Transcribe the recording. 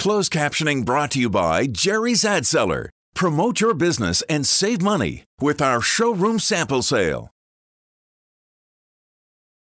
Closed captioning brought to you by Gerry's Ad Seller. Promote your business and save money with our showroom sample sale.